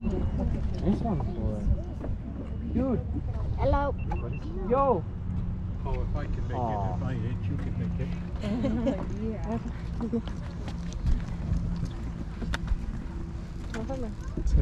This one's for it. Dude. Hello. Yo. Oh, if I can make it at my age, you can make it. Yeah.